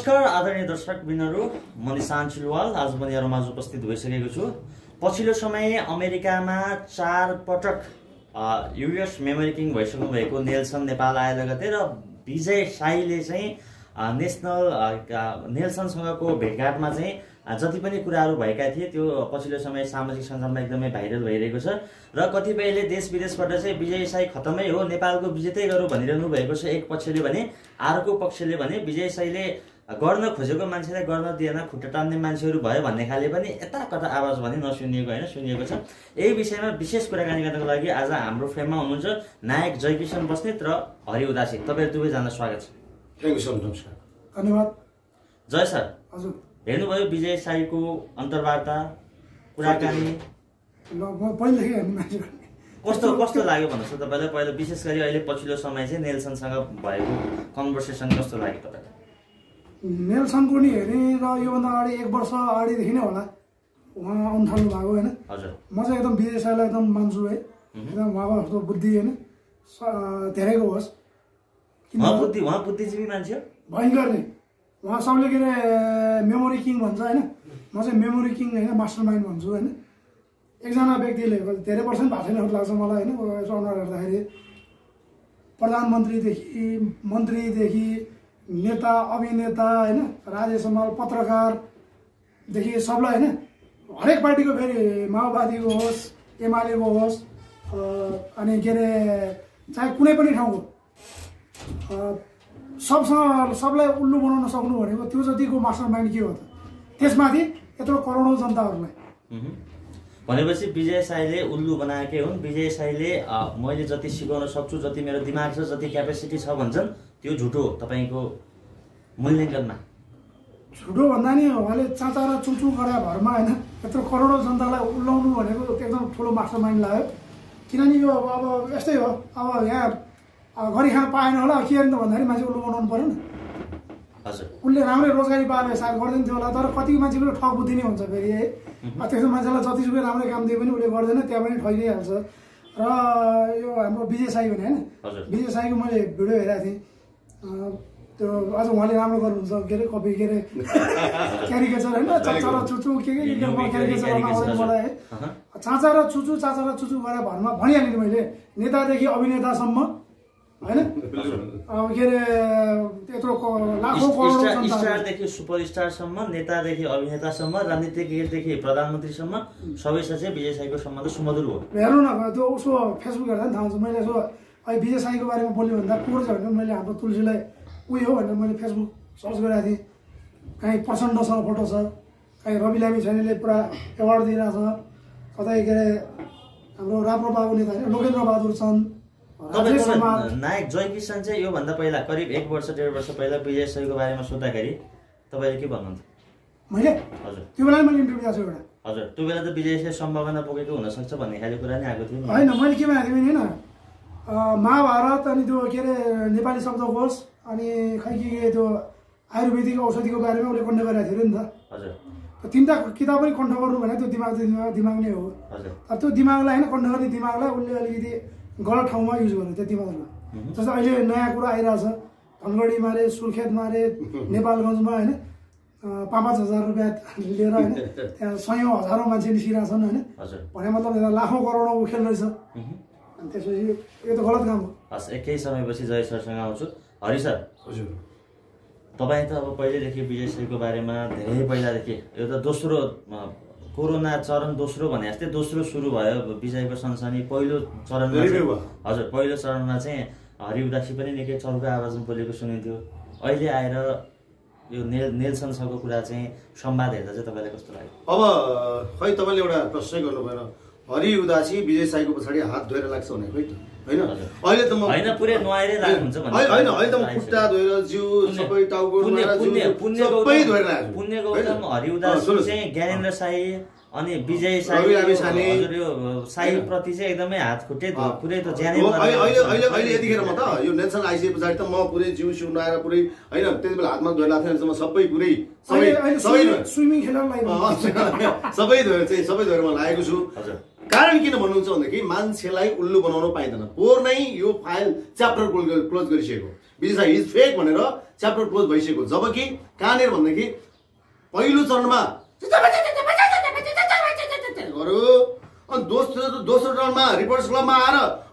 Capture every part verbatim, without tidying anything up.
नमस्कार आदरणीय दर्शकबिनहरू, म निशान्त चिलवाल आज पनि यहाँहरुमाझ उपस्थित भइसकेको छु। पछिल्लो समय अमेरिकामा चार पटक युएस मेमोरी किङ भइसक्नु भएको नेल्सन नेपाल आए लगतै र विजय साईले चाहिँ नेशनल नेल्सनसँगको भेटघाटमा चाहिँ जति पनि कुराहरू भएका थिए त्यो पछिल्लो समय सामाजिक सञ्जालमा एकदमै भाइरल भइरहेको छ र कतिपयले देश विदेशबाट चाहिँ विजय साई खतमै हो, नेपालको विजेतै गरौँ भनिरहनु भएको छ एक पक्षले भने। अर्को पक्षले भने विजय साईले गर्न खोजेको मान्छेलाई गर्न दिएन, खुट्टा टान्ने मान्छेहरू भयो भन्ने खाले पनि यता कता आवाज भने नसुनिएको होइन, सुनिएको छ। यही विषयमा विशेष कुराकानी गर्नको लागि आज हाम्रो फ्रेममा हुनुहुन्छ नायक जयकिशन बस्नेत र हरि उदासी। तपाईहरु दुवैजना स्वागत छ। थ्याङ्क यू सर, नमस्कार। धन्यवाद। जय सर। हजुर। हेर्नुभयो विजय साईको अन्तर्वार्ता कुराकानी पहिलेदेखि हेर्ने मान्छे कस्तो कस्तो लाग्यो भन्नुहोस् त तपाईँलाई? पहिला विशेष गरी अहिले पछिल्लो समय चाहिँ नेल्सनसँग भएको कन्भर्सेसन कस्तो लाग्यो तपाईँलाई? नेल्सनको नि हेरेँ र योभन्दा अगाडि एक वर्ष अगाडिदेखि नै होला उहाँ आउनु थाल्नु भएको होइन। हजुर। म चाहिँ एकदम विजय साईलाई एकदम मान्छु है, एकदम उहाँको बुद्धि होइन धेरैको होस्। उहाँ बुद्धि उहाँ बुद्धिजीवी मान्छे हो, भयङ्कर नै। उहाँ सबले के अरे मेमोरी किङ भन्छ होइन, म चाहिँ मेमोरी किङ होइन मास्टर माइन्ड भन्छु होइन। एकजना व्यक्तिले धेरै वर्ष पनि भएको छैन जस्तो लाग्छ मलाई होइन। यसो अनुहार हेर्दाखेरि प्रधानमन्त्रीदेखि मन्त्रीदेखि नेता अभिनेता होइन राजेश हमाल पत्रकारदेखि सबलाई होइन हरेक पार्टीको फेरि माओवादीको होस् एमालेको होस् अनि के अरे चाहे कुनै पनि ठाउँको सबसँग सबलाई उल्लु बनाउन सक्नु भनेको त्यो जतिको मास्टर माइन्ड के हो त? त्यसमाथि यत्रो करोडौँ जनताहरूलाई भनेपछि विजय साईले उल्लु बनाएकै हुन्। विजय साईले मैले जति सिकाउन सक्छु, जति मेरो दिमाग छ, जति क्यापेसिटी छ भन्छन् त्यो झुटो हो तपाईँको मूल्याङ्कनमा? झुटो भन्दा नि उहाँले चाचा र चुचु गरे भरमा होइन यत्रो करोडौँ जनतालाई उल्लाउनु भनेको एकदम ठुलो मास्टर माइन्ड लाग्यो। किनभने यो अब यस्तै हो, अब यहाँ गरी खान पाएन होला के गर्नु त भन्दाखेरि मान्छे उल्लु बनाउनु पऱ्यो नि। हजुर। उसले राम्रै रोजगारी पाए सायद गर्दैन थियो होला, तर कतिको मान्छेको ठग बुद्धि नै हुन्छ फेरि है। त्यस्तो मान्छेलाई जतिसुकै राम्रै काम दिए पनि उसले गर्दैन, त्यहाँ पनि ठगिहाल्छ। र यो हाम्रो विजय साई भने होइन, विजय साईको मैले भिडियो हेरेको थिएँ। त्यो अझ उहाँले राम्रो गर्नुहुन्छ के अरे कपी के अरे क्यारिकेचर होइन, चाचा र चुचु के के क्यारिकेचर आउँदैन मलाई है। चाचा र चुचु चाचा र चुचु गरेर भरमा भनिहालेँ नि मैले, नेतादेखि अभिनेतासम्म होइन। अब के अरे त्यत्रो लाखौँ करोड स्टारदेखि सुपरस्टारसम्म, नेतादेखि अभिनेतासम्म, राजनीतिज्ञदेखि प्रधानमन्त्रीसम्म सबैसँग चाहिँ विजय साईको सम्बन्ध सुमधुर हो। हेर्नु न, त्यो उसको फेसबुक हेर्दा पनि थाहा हुन्छ। मैले यसो अहिले विजय साईको बारेमा बोल्यो भन्दा को छ भने मैले हाम्रो तुलसीलाई उयो हो भनेर मैले फेसबुक सर्च गरेको थिएँ। काहीँ प्रचण्डसँग फोटो छ, काहीँ रवि लामी छैनले पुरा एवार्ड दिइरहेछ, कतै के अरे हाम्रो राप्रपाको नेता होइन लोकेन्द्र बहादुर चन्द। नायक जयकिशन चाहिँ योभन्दा पहिला करिब एक वर्ष डेढ वर्ष पहिला विजय साईको बारेमा सोद्धाखेरि तपाईँले के भन्नुहुन्थ्यो? मैले हजुर त्यो बेला मैले इन्टरभ्यू दिएको छु एउटा। हजुर। त्यो बेला त विजय साई सम्भावना पुगेको हुनसक्छ भन्ने खाले कुरा नै आएको थियो होइन। मैले के भनेको थिएँ होइन, महाभारत अनि त्यो के अरे नेपाली शब्दकोश अनि खै के के त्यो आयुर्वेदिक औषधिको बारेमा उसले कण्ठ गरेको थियो नि त। हजुर। तिनवटा किताब पनि कण्ठ गर्नु भने त्यो दिमाग दिमाग दिमाग नै हो। हजुर। त्यो दिमागलाई होइन कण्ठ गर्ने दिमागलाई उसले अलिकति गलत ठाउँमा युज गर्यो त्यो दिमागमा। जस्तो अहिले नयाँ कुरा आइरहेछ, धनगढी मारे, सुर्खेत मारे, नेपालगञ्जमा होइन पाँच पाँच हजार रुपियाँ लिएर होइन त्यहाँ सयौँ हजारौँ मान्छे निस्किरहेछन् होइन। भने मतलब लाखौँ करोडौँ खेल रहेछ। अनि त्यसपछि यो त गलत काम हो। हस्, एकै समयपछि जय सरसँग आउँछु। हरि सर। हजुर। तपाईँ त अब पहिलेदेखि विजय साईको बारेमा धेरै पहिलादेखि, यो त दोस्रो कोरोना चरण दोस्रो भने जस्तै दोस्रो सुरु भयो विजयको सनसनी। पहिलो चरणमा हजुर पहिलो चरणमा चाहिँ हरि उदासी पनि निकै चर्को आवाजमा बोलेको सुनिन्थ्यो। अहिले आएर यो नेल नेल्सनसँगको कुरा चाहिँ संवाद हेर्दा चाहिँ तपाईँलाई कस्तो लाग्यो? अब खै तपाईँले एउटा प्रश्नै गर्नु भएन, हरि उदासी विजय साईको पछाडि हात धोएर लाग्छ भने खै त होइन। अहिले त म होइन पुरै नुहाएरै लाग्नुहुन्छ भन्ने होइन। अहिले त म खुट्टा धोएर जिउ सबै टाउको सबै धोएर लाग्छु। पुण्य गौतम हरि उदासी चाहिँ ज्ञानेन्द्र साई अनि विजय साई हजुर यो साई प्रति चाहिँ एकदमै हात खुट्टे पुरै त ज्यानै अहिले अहिले अहिले यतिखेर म त यो नेल्सन आइसके पछाडि त म पुरै जिउ सिउ नुहाएर पुरै होइन त्यति बेला हातमा धोएर लाग्थेन म सबै पुरै सबै सबै स्विमिङ खेल्नलाई सबै धोएर चाहिँ सबै धोएर म लागेको छु। कारण किन भन्नुहुन्छ भन्दाखेरि मान्छेलाई उल्लु बनाउन पाइँदैन। पोहोर नै यो फाइल च्याप्टर क्लोज गरिसकेको विजय साई इज फेक भनेर च्याप्टर क्लोज भइसक्यो। जबकि कहाँनिर भन्दाखेरि पहिलो चरणमा गऱ्यो अनि दोस्रो दोस्रो चरणमा रिपोर्टर्स क्लबमा आएर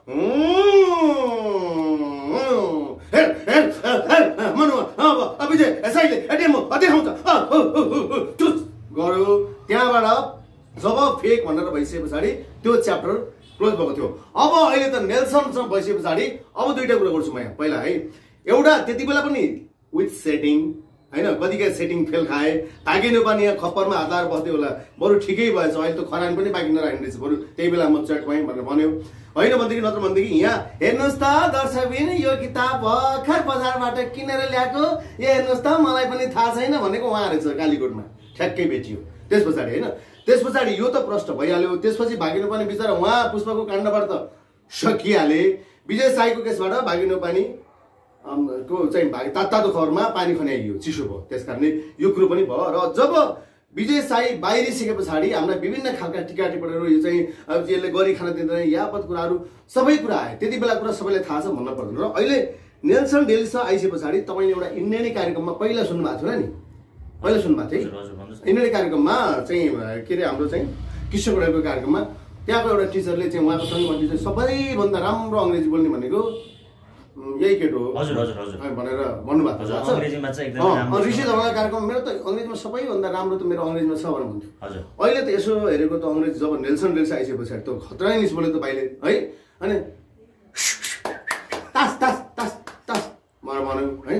विजय साईले एटिएम देखाउँछ गऱ्यो। त्यहाँबाट जब फेक भनेर भइसके पछाडि त्यो च्याप्टर क्लोज भएको थियो। अब अहिले त नेल्सनसँग भइसके पछाडि अब दुईटा कुरा गर्छु म यहाँ पहिला है। एउटा त्यति बेला पनि विथ सेटिङ होइन, कतिका सेटिङ फेल खाए, भागिनु पनि यहाँ खप्परमा हात लाएर बस्थ्यो होला, बरु ठिकै भएछ अहिले त खरानी पनि बाँकी नराख्ने रहेछ, बरु त्यही बेला म चट पाएँ भनेर भन्यो होइन। भनेदेखि नत्र भनेदेखि यहाँ हेर्नुहोस् त दर्शकबिन यो किताब भर्खर बजारबाट किनेर ल्याएको, यो हेर्नुहोस् त मलाई पनि थाहा छैन भनेको उहाँ रहेछ कालीकोटमा ठ्याक्कै भेटियो। त्यस पछाडि होइन, त्यस पछाडि यो त प्रश्न भइहाल्यो। त्यसपछि भागिनु पनि बिचरा उहाँ पुष्पको काण्डबाट त सकिहाले। विजय साईको केसबाट भागिनु पानी को चाहिँ भाग तातो खबरमा पानी खन्याइयो, चिसो भयो। त्यस कारणले यो कुरो पनि भयो। र जब विजय साई बाहिरिसके पछाडि हाम्रा विभिन्न खालका टिका टिप्पणीहरू यो चाहिँ अब यसले गरी खान दिँदैन यापत कुराहरू सबै कुरा आयो। त्यति बेला कुरा सबैलाई थाहा छ भन्न पर्दैन। र अहिले नेल्सन डेलिसँग आइसके पछाडि तपाईँले एउटा इन्डियन कार्यक्रममा पहिला सुन्नुभएको थियो नि, पहिला सुन्नुभएको थियो इन्डियन कार्यक्रममा चाहिँ के अरे हाम्रो चाहिँ किशोर गोडेलको कार्यक्रममा त्यहाँको एउटा टिचरले चाहिँ उहाँको सँगै चाहिँ सबैभन्दा राम्रो अङ्ग्रेजी बोल्ने भनेको यही केटो हो हजुर हजुर हजुर भनेर भन्नुभएको छ। अङ्ग्रेजीमा चाहिँ एकदमै राम्रो ऋषि धवला कार्यक्रम मेरो त अङ्ग्रेजीमा सबैभन्दा राम्रो त मेरो अङ्ग्रेजीमा छ भनेर भन्थ्यो। हजुर अहिले त यसो हेरेको त अङ्ग्रेजी जब नेल्सन डेल्स आइसके पछाडि त खतरा इङ्ग्लिस बोल्यो त भाइले है। अनि तास तास तास तास भनेर भन्यो है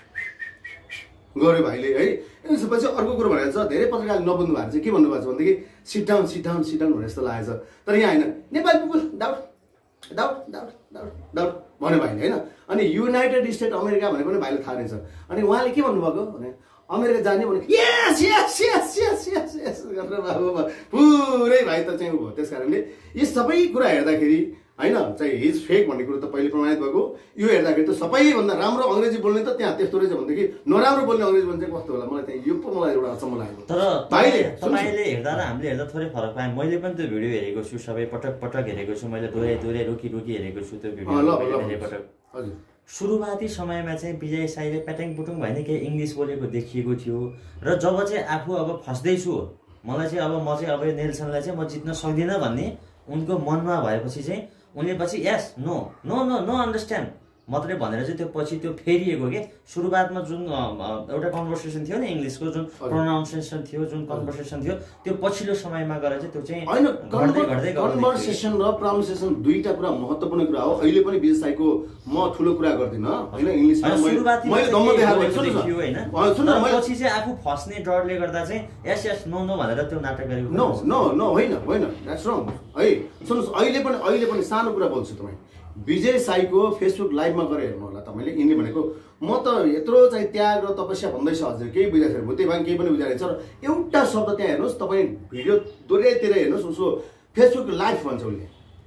गऱ्यो भाइले है। त्यसपछि अर्को कुरो भनेर चाहिँ धेरै पत्रकारले नबुझ्नु भएको चाहिँ के भन्नुभएको छ भनेदेखि sit down sit down sit down भनेर जस्तो लागेको छ। तर यहाँ होइन Nepali people doubt doubt doubt doubt doubt भन्यो भाइले होइन। अनि युनाइटेड स्टेट अमेरिका भनेको पनि भाइले थाहा रहेछ। अनि उहाँले के भन्नुभएको भने अमेरिका जाने भने यस यस यस यस यस यस गरेर बाबु पुरै भाइ त चाहिँ भयो। त्यस कारणले यी सबै कुरा हेर्दाखेरि होइन चाहिँ हिज फेक भन्ने कुरो त पहिले प्रमाणित भएको। यो हेर्दाखेरि त सबैभन्दा राम्रो अङ्ग्रेजी बोल्ने त त्यहाँ त्यस्तो रहेछ भनेदेखि नराम्रो बोल्ने अङ्ग्रेजी बोल्ने चाहिँ कस्तो होला मलाई त्यहाँ यो पो मलाई एउटा अचम्म लागेको। तर भाइले तपाईँले हेर्दा र हामीले हेर्दा थोरै फरक पाएँ। मैले पनि त्यो भिडियो हेरेको छु, सबै पटक पटक हेरेको छु, मैले दोहोऱ्याइ दोहोऱ्याइ रोकी रोकी हेरेको छु त्यो भिडियो धेरै पटक। हजुर सुरुवाती समयमा चाहिँ विजय साईले प्याटेङ पुटुङ भएन केही इङ्ग्लिस बोलेको देखिएको थियो। र जब चाहिँ आफू अब फस्दैछु मलाई चाहिँ अब म चाहिँ अब नेल्सनलाई चाहिँ म जित्न सक्दिनँ भन्ने उनको मनमा भएपछि चाहिँ उनले पछि यस no no no no understand मात्रै भनेर चाहिँ त्यो पछि त्यो फेरिएको के। सुरुवातमा जुन एउटा कन्भर्सेसन थियो नि इङ्ग्लिसको जुन प्रोनाउन्सिएसन थियो, जुन कन्भर्सेसन थियो, त्यो पछिल्लो समयमा गएर चाहिँ त्यो चाहिँ होइन कन्भर्सेसन र प्रोनाउन्सिएसन दुईटा कुरा महत्त्वपूर्ण कुरा हो। अहिले पनि विजय साईको म ठुलो कुरा गर्दिनँ होइन इङ्ग्लिसमा मैले दम्म देखाएको होइन, पछि चाहिँ आफू फस्ने डरले गर्दा चाहिँ यस यस नो नो भनेर त्यो नाटक गरेको। नो नो नो होइन होइन द्याट्स रङ है। सुन्नुहोस् अहिले पनि अहिले पनि सानो कुरा बोल्छु तपाईँ विजय साईको फेसबुक लाइभमा गएर हेर्नु होला तपाईँले। यिनले भनेको म त यत्रो चाहिँ त्याग र तपस्या भन्दैछ हजुर केही बुझाएको छैन, त्यही भए केही पनि बुझाएको छ। र एउटा शब्द त्यहाँ हेर्नुहोस् तपाईँ भिडियो दोहोऱ्याइतिर हेर्नुहोस् उसको फेसबुक लाइभ भन्छ उसले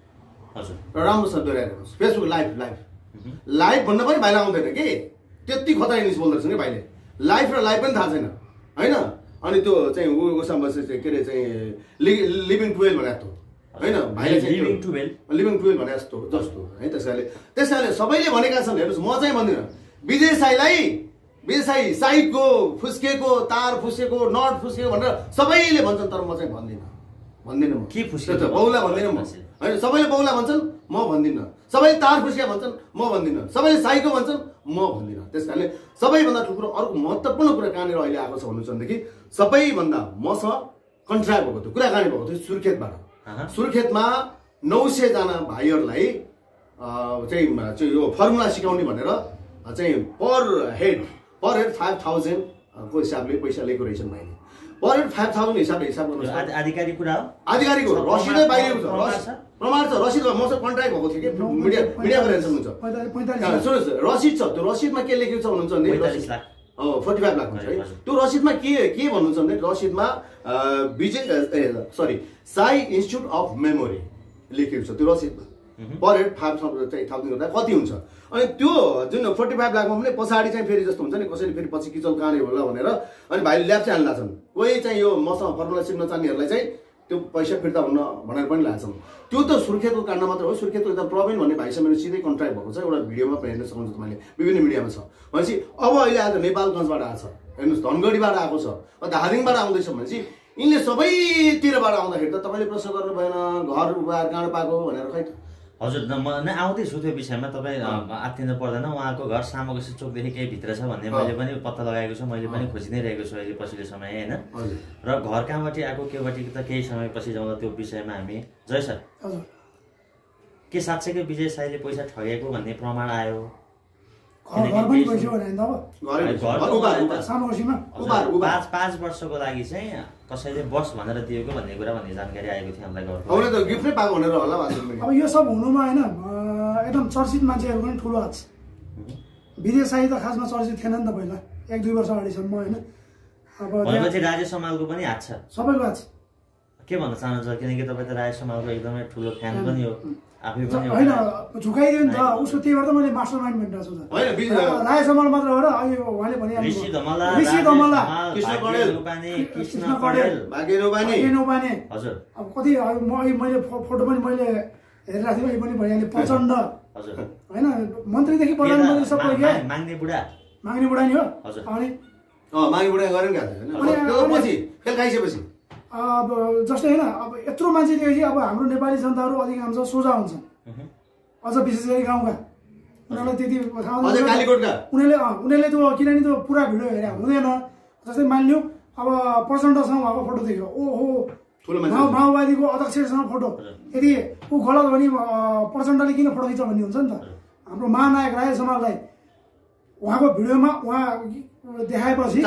हजुर र राम्रोसँग दोहोऱ्याएर हेर्नुहोस् फेसबुक लाइभ लाइभ लाइभ भन्न पनि भाइलाई आउँदैन कि त्यति खतरा इङ्ग्लिस बोल्दो रहेछ कि भाइले। लाइभ र लाइभ पनि थाहा छैन होइन। अनि त्यो चाहिँ उसँग चाहिँ के अरे चाहिँ लिभिङ टुवेल्भ भने जस्तो होइन भाइले चाहिँ लिभिङ टुवेल्भ लिभिङ टुवेल्भ भने जस्तो जस्तो है। त्यस कारणले त्यस कारणले सबैले भनेका छन् हेर्नुहोस् म चाहिँ भन्दिनँ विजय साईलाई विजय साई साइडको फुस्केको तार फुस्केको नट फुस्केको भनेर सबैले भन्छन् तर म चाहिँ भन्दिनँ भन्दिनँ म के फुस्केको बौला भन्दिनँ म होइन। सबैले बौला भन्छन् म भन्दिनँ, सबैले तार फुस्किया भन्छन् म भन्दिनँ, सबैले साइको भन्छन् म भन्दिनँ। त्यस कारणले सबैभन्दा ठुलो अर्को महत्त्वपूर्ण कुरा कहाँनिर अहिले आएको छ भन्नुहुन्छ भनेदेखि सबैभन्दा मसँग कन्ट्र्याक्ट भएको थियो कुराकानी भएको थियो सुर्खेतबाट। सुर्खेतमा नौ सयजना भाइहरूलाई चाहिँ यो फर्मुला सिकाउने भनेर चाहिँ per head per head five थाउजन्डको हिसाबले पैसा लिएको रहेछन् भाइले। पर हेड फाइभ थाउजन्ड हिसाबले हिसाब गर्नु आधिकारिक कुरा हो, आधिकारिक हो, रसिदै बाहिर छ, प्रमाण छ, रसिद मसँग कन्ट्र्याक्ट भएको थियो कि मिडिया मिडियाको हेर्छ हुन्छ। सुन्नुहोस् रसिद छ, त्यो रसिदमा के लेखेको छ भन्नुहुन्छ भने फोर्टी फाइभ लाख हुन्छ है। त्यो रसिदमा के के भन्नुहुन्छ भने रसिदमा विजय सरी साई इन्स्टिट्युट अफ मेमोरी लेखेको छ त्यो रसिदमा पर हेड फाइभ थाउजन्ड चाहिँ थाउजन्ड गर्दा कति हुन्छ। अनि त्यो जुन फोर्टी फाइभ लाखमा पनि पछाडि चाहिँ फेरि जस्तो हुन्छ नि कसैले फेरि पछि किचन कहाँनिर होला भनेर अनि भाइले ल्याब चाहिँ हाल्दा छन्। कोही चाहिँ यो मसँग फर्मुला सिक्न चाहनेहरूलाई चाहिँ त्यो पैसा फिर्ता हुन्न भनेर पनि लाग्छन्। त्यो त सुर्खेतको काण्ड मात्र हो। सुर्खेतको एकदम प्रवीण भन्ने भाइसँग मेरो सिधै कन्ट्र्याक्ट भएको छ, एउटा भिडियोमा पनि हेर्न सक्नुहुन्छ तपाईँले, विभिन्न मिडियामा छ। भनेपछि अब अहिले आज नेपालगञ्जबाट आएको छ, हेर्नुहोस् धनगढीबाट आएको छ, धादिङबाट आउँदैछ भनेपछि यिनले सबैतिरबाट आउँदाखेरि त तपाईँले प्रश्न गर्नु भएन घर उपहार कहाँ पाएको भनेर। खै हजुर म नै आउँदैछु त्यो विषयमा, तपाईँ आत्तिनु पर्दैन। उहाँको घर सामोगसी चोकदेखि केही भित्र छ भन्ने मैले पनि पत्ता लगाएको छु, मैले पनि खोजि नै रहेको छु अहिले पछिल्लो समय होइन। र घर कहाँबाट आएको केबाट त केही समयपछि जाउँदा त्यो विषयमा हामी जय सर के साँच्चैकै विजय साईले पैसा ठगेको भन्ने प्रमाण आयो? पाँच वर्षको लागि चाहिँ कसैले बस भनेर दिएको भन्ने कुरा भन्ने जानकारी आएको थियो हामीलाई। अब यो सब हुनुमा होइन एकदम चर्चित मान्छेहरू पनि ठुलो हात छ। विजय साई त खासमा चर्चित थिएन नि त पहिला, एक दुई वर्ष अगाडिसम्म होइन। अब भनेपछि राजेश समालको पनि हात छ, सबैको हात छ। के भन्न चाहनुहुन्छ? किनकि तपाईँ त राजेश समालको एकदमै ठुलो फ्यान पनि हो, आफै पनि होइन झुकाइदियो नि त उसको। त्यही भएर त मैले मास्टर माइन्ड भनिरहेको छु त। राजेश समाल मात्र हो र अहिले उहाँले भने ऋषि धमला, ऋषि धमला, कृष्ण कडेल, कृष्ण कडेल, भाग्य नौबाने नौबाने। हजुर अब कति मैले फोटो पनि मैले हेरिरहेको थिएँ, मैले पनि भइहालेँ। प्रचण्ड हजुर होइन, मन्त्रीदेखि प्रधानमन्त्री सबै माग्ने बुढा, माग्ने बुढा नि हो। अनि माग्ने बुढा गरेर पछि खेल खाइसकेपछि अब जस्तै होइन अब यत्रो मान्छे देखेपछि अब हाम्रो नेपाली जनताहरू अधिकांश सोझा हुन्छन्, अझ विशेष गरी गाउँका। उनीहरूलाई त्यति उनीहरूले उनीहरूले त्यो किनभने त्यो पुरा भिडियो हेरे हुँदैन। जस्तै मानिलिउँ अब प्रचण्डसँग भएको फोटो देख्यो, ओहो माओवादीको अध्यक्षसँग फोटो, यदि ऊ गलत भने प्रचण्डले किन फोटो खिच्छ भन्ने हुन्छ नि त। हाम्रो महानायक राजेश समाललाई उहाँको भिडियोमा उहाँ देखाएपछि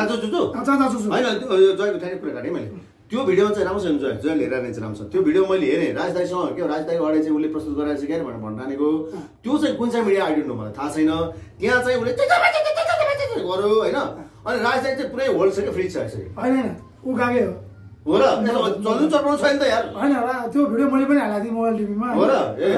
त्यो भिडियोमा चाहिँ राम्रो छ, जय जय लिएर चाहिँ राम्रो छ। त्यो भिडियो मैले हेरेँ राजदाईसँग, के राजदाईको अगाडि चाहिँ उसले प्रस्तुत गराएको छ क्या भनेर भन्नानेको। त्यो चाहिँ कुन चाहिँ मिडिया आइडियो मलाई थाहा छैन। त्यहाँ चाहिँ उसले गऱ्यो होइन। अनि राजदाई चाहिँ पुरै होल्ड छ क्या, फ्रिज छ यसरी होइन, ऊ गएकै हो हो र, चल्नु चलाउनु छैन त यार होइन। त्यो भिडियो मैले पनि हालेको थिएँ मोबाइल टिभीमा हो र।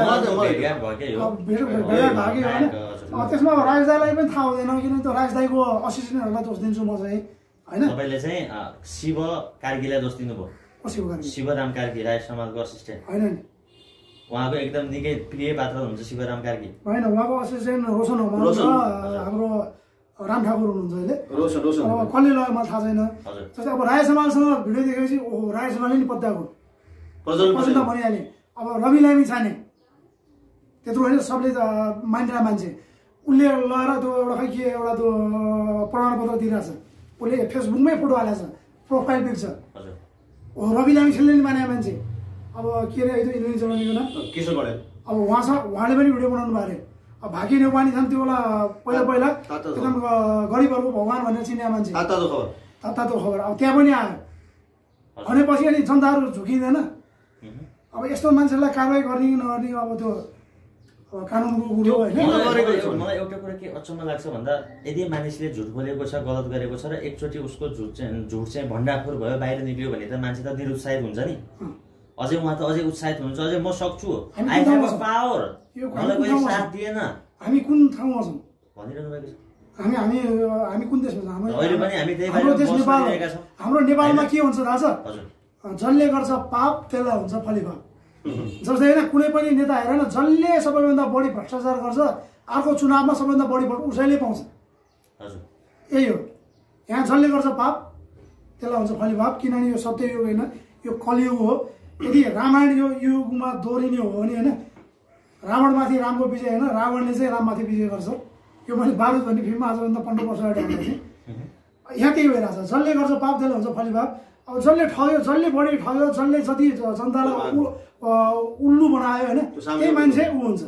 त्यसमा राजदाईलाई पनि थाहा हुँदैन, किनभने त्यो राजदाईको असिस्टेन्टहरूलाई दोष दिन्छु म चाहिँ होइन। तपाईँले चाहिँ शिव कार्कीलाई दोष दिनुभयो। शिवराम कार्की राजेश समालको असिस्टेन्ट होइन नि, उहाँको एकदम निकै प्रिय पात्र हुन्छ शिवराम कार्की होइन। उहाँको असिस्टेन्ट रोशन हो, हाम्रो राम ठाकुर हुनुहुन्छ अहिले। अब कसले लग्यो मलाई थाहा छैन। जस्तै अब राजेश समालसँग भिडियो देखेपछि ओहो राजेश समालले नि पत्याएको प्रचण्ड भनिहालेँ। अब रवि लामी छाने त्यत्रो होइन, सबले त मानिरहेको मान्छे उसले लगेर त्यो एउटा खै के एउटा त्यो प्रमाणपत्र दिइरहेछ, उसले फेसबुकमै फोटो हालेको छ, प्रोफाइल पिक्चर। ओ रवि लामिछानेले नि मानेको मान्छे। अब के अरे त्यो इन्द्रजी चलाउनेको नाम किशोर कडेल, अब उहाँसँग उहाँले पनि भिडियो बनाउनु भयो अरे। अब भाग्य नेउपाने छन् त्यो बेला पहिला पहिला एकदम गरिबहरूको भगवान् भनेर चिनेको मान्छे, तातो खबर। अब त्यहाँ पनि आयो भनेपछि अनि जनताहरू झुकिँदैन। अब यस्तो मान्छेलाई कारवाही गर्ने कि नगर्ने अब त्यो कानुनको कुरो होइन। मलाई एउटा कुरा के अचम्म लाग्छ भन्दा यदि मानिसले झुट बोलेको छ, गलत गरेको छ र एकचोटि उसको झुट चाहिँ झुट चाहिँ भण्डाफोर भयो, बाहिर निक्लियो भने त मान्छे त निरुत्साहित हुन्छ नि। अझै उहाँ त अझै उत्साहित हुनुहुन्छ, अझै म सक्छु, आई हेभ अ पावर, मलाई कोही साथ दिएन। हामी कुन ठाउँमा छौँ भनिरहनु भएको छ? हामी हामी हामी कुन देशमा छौँ? अहिले पनि हामी त्यही हाम्रो देश नेपाल। हाम्रो नेपालमा के हुन्छ थाहा छ? जसले गर्छ पाप त्यसलाई हुन्छ फलिफाप। जस्तै होइन कुनै पनि नेता हेर न, जसले सबैभन्दा बढी भ्रष्टाचार गर्छ अर्को चुनावमा सबैभन्दा बढी भोट उसैले पाउँछ। यही हो, यहाँ जसले गर्छ पाप त्यसलाई हुन्छ फलिफाप। किनभने यो सत्ययुग होइन, यो कलियुग हो। यदि रामायण यो युगमा दोहोरिने हो भने होइन, रावणमाथि रामको विजय होइन, रावणले चाहिँ राममाथि विजय गर्छ। यो मैले बारुद भन्ने फिल्ममा आजभन्दा पन्ध्र वर्ष अगाडि हालेको थिएँ। यहाँ त्यही भइरहेछ, जसले गर्छ पाप त्यसलाई हुन्छ फलिफाप। अब जसले ठग्यो, जसले बढी ठग्यो, जसले जति जनतालाई उल्लु बनायो होइन, त्यही मान्छे ऊ हुन्छ।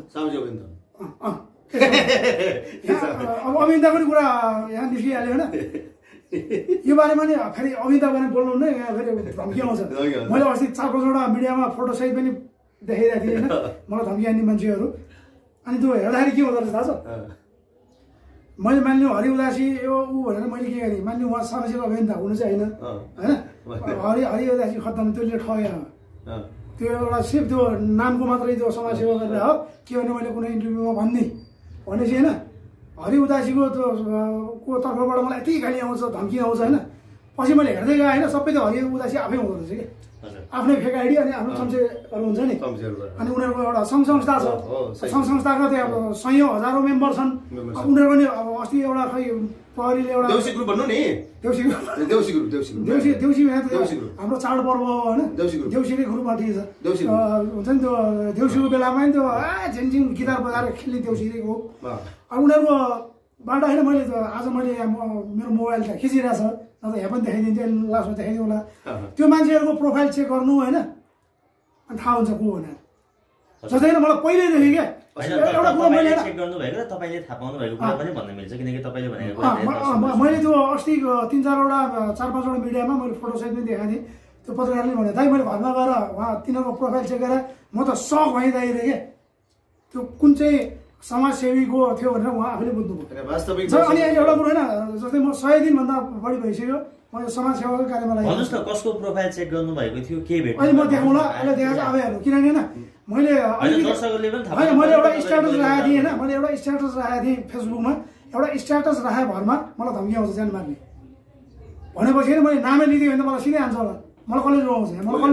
अब अमिताको पनि कुरा यहाँ निस्किहाल्यो होइन। यो बारेमा नि फेरि अमिताको बारेमा बोल्नु हुन्न, यहाँ फेरि धम्की आउँछ। मैले अस्ति चार पाँचवटा मिडियामा फोटो सहित पनि देखाइरहेको थिएँ होइन, मलाई धम्की आउने मान्छेहरू। अनि त्यो हेर्दाखेरि के हुँदो रहेछ थाहा छ? मैले मान्नु हरि उदासी यो ऊ भनेर मैले के गरेँ, मान्नु उहाँ सामाजिक अभियन्ता हुनु चाहिँ होइन होइन, हरि हरि उदासी खत्तम, त्यसले ठग्यो। त्यो एउटा सिर्फ त्यो नामको मात्रै त्यो समाजसेवा गरेर हो के भने मैले कुनै इन्टरभ्यूमा भन्ने भनेपछि होइन, हरि उदासीको त्यो को तर्फबाट मलाई यति गाली आउँछ, धम्की आउँछ होइन। पछि मैले हेर्दै गएँ होइन सबै त हरियो उदासी आफै हुँदो रहेछ कि आफ्नै फेक आइडी अनि आफ्नो चम्चेहरू हुन्छ नि अनि उनीहरूको एउटा सङ्घ संस्था छ सङ्घ संस्थाको त्यहाँ अब सयौँ हजारौँ मेम्बर छन् उनीहरूको नि अब अस्ति एउटा खै प्रहरीले एउटा देउसी ग्रुप भन्नु नि देउसी ग्रुप देउसी ग्रुप देउसी देउसी देउसी हाम्रो चाडपर्व हो होइन देउसीकै ग्रुपमा ठिक छ हुन्छ नि त्यो देउसीको बेलामा नि त्यो आ झिनझिन गिटार बजाएर खेल्ने देउसीको अब उनीहरूको बाट होइन मैले त आज मैले मेरो मोबाइल त खिचिरहेको छ न त यहाँ पनि देखाइदिन्थेँ लास्टमा देखाइदिउँ होला त्यो मान्छेहरूको प्रोफाइल चेक गर्नु होइन अनि थाहा हुन्छ को भनेर जस्तै मलाई पहिल्यैदेखि क्या एउटा कुरो मैले चेक गर्नुभएको र तपाईँले थाहा पाउनु भएको कुरा पनि भन्न मिल्छ किनकि तपाईँले भनेको मैले त्यो अस्ति तिन चारवटा चार पाँचवटा मिडियामा मैले फोटो सहित पनि देखाएको थिएँ त्यो पत्रकारले भने दाइ मैले घरमा गएर उहाँ तिनीहरूको प्रोफाइल चेक गरेर म त सक भइदिएँ क्या त्यो कुन चाहिँ समाजसेवीको थियो भनेर उहाँ आफूले बुझ्नुभयो अनि एउटा कुरो होइन जस्तै म सय दिनभन्दा बढी भइसक्यो म यो समाजसेवाको कार्यमा लागेँ भन्नुहोस् न कसको प्रोफाइल चेक गर्नुभएको थियो के भेट अहिले म देखाउँला अहिले देखाएको आफै हाल्नु किनभने होइन मैले होइन मैले एउटा स्ट्याटस राखेको थिएँ होइन मैले एउटा स्ट्याटस राखेको थिएँ फेसबुकमा एउटा स्ट्याटस राखे भरमा मलाई धम्की आउँछ जान मार्ने भनेपछि होइन मैले नामै लिदिएँ भने त मलाई सिधै आन्छ होला मलाई कसले जोगाउँछ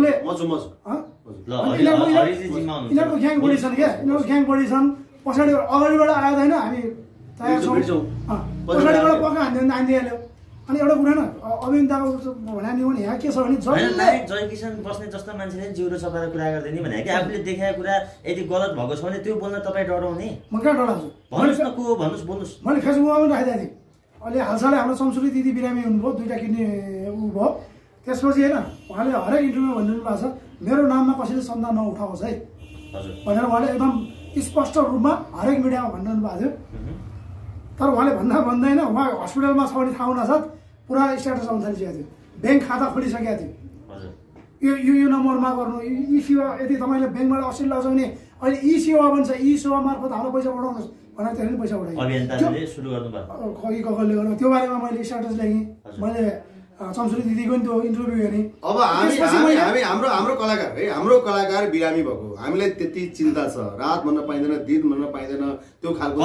मलाई कसले यिनीहरूको ग्याङ बढी छन् क्या यिनीहरूको ग्याङ बढी छन् पछाडि अगाडिबाट आयो होइन हामी तयार छौँ पछाडिबाट पक्का हान्यो भने हानिदिइहाल्यो अनि एउटा कुरा होइन अभियन्ताको भने नि भने यहाँ के छ भने जय किसान बस्ने जस्तो मान्छेले जिउरो सफाएर कुरा गर्दैन भने कि आफूले देखाएको कुरा यदि गलत भएको छ भने त्यो बोल्न तपाईँ डराउने म कहाँ डराउँछु भन्नुहोस् न को भन्नुहोस् बोल्नुहोस् मैले फेसबुकमा पनि राखिदिएको थिएँ अहिले हालसालै हाम्रो चम्सुरी दिदी बिरामी हुनुभयो दुईवटा किड्नी ऊ भयो त्यसपछि होइन उहाँले हरेक इन्टरभ्यू भनिदिनु भएको छ मेरो नाममा कसैले चन्दा नउठाओस् है भनेर उहाँले एकदम स्पष्ट रूपमा हरेक मिडियामा भनिरहनु भएको थियो तर उहाँले भन्दा भन्दैन उहाँ हस्पिटलमा छ भने थाहा हुनासाथ पुरा स्ट्याटस आउन थालिसकेको थियो ब्याङ्क खाता खोलिसकेको थियो यो यो नम्बरमा गर्नु ई सेवा यदि तपाईँले ब्याङ्कबाट असी लाग्छ भने अहिले ई सेवा भन्छ ई सेवा मार्फत हाम्रो पैसा उठाउनुहोस् भनेर त्यसरी पैसा उठाएँ खगी कगलले गर्नु त्यो बारेमा मैले स्ट्याटस लेखेँ मैले चम्सुरी दिदीको नि त्यो इन्टरभ्यू हेरेँ अब हामी हामी हाम्रो हाम्रो कलाकार है हाम्रो कलाकार बिरामी भएको हामीलाई त्यति चिन्ता छ रात भन्न पाइँदैन दिन भन्न पाइँदैन त्यो खालको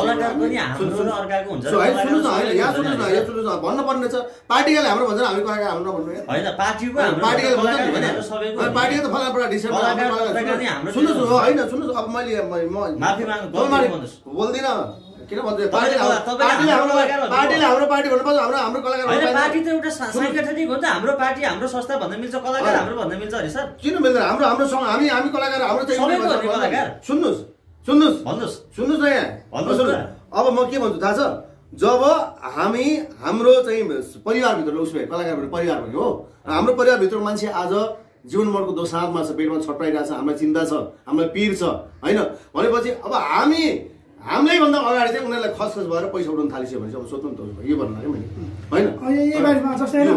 भन्नुपर्ने छ पार्टीले हाम्रो भन्छ हामी कलाकार हाम्रो नभन्नु पार्टीले त फलाना सुन्नुहोस् होइन सुन्नुहोस् अब मैले बोल्दिनँ किन भन्छ पार्टीले हाम्रो पार्टी भन्नुपर्छ हाम्रो हाम्रो कलाकार पार्टी त एउटा सांगठनिक हो नि त हाम्रो पार्टी हाम्रो संस्था भन्न मिल्छ कलाकार हाम्रो भन्न मिल्छ अरे सर किन मिल्दैन हाम्रो हाम्रो हामी हामी कलाकार हाम्रो सुन्नुहोस् सुन्नुहोस् भन्नुहोस् सुन्नुहोस् न यहाँ अब म के भन्छु थाहा छ जब हामी हाम्रो चाहिँ परिवारभित्र उसो भए कलाकारहरू परिवार भयो हो हाम्रो परिवारभित्र मान्छे आज जीवन मर्को दोसाँधमा छ पेटमा छटपटाइरहेको छ हामीलाई चिन्ता छ हामीलाई पीर छ होइन भनेपछि अब हामी हामीलाई भन्दा अगाडि चाहिँ उनीहरूलाई खसखस भएर पैसा उठाउन थालिसक्यो भने चाहिँ अब सोध्नु त यो भन्नु लाग्यो मैले होइन यही बारेमा जस्तै होइन